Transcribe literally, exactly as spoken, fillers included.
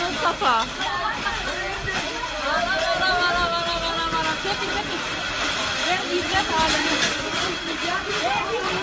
Mustafa. Vara vara vara vara vara vara. Çekin çekin. Ben izlet halini.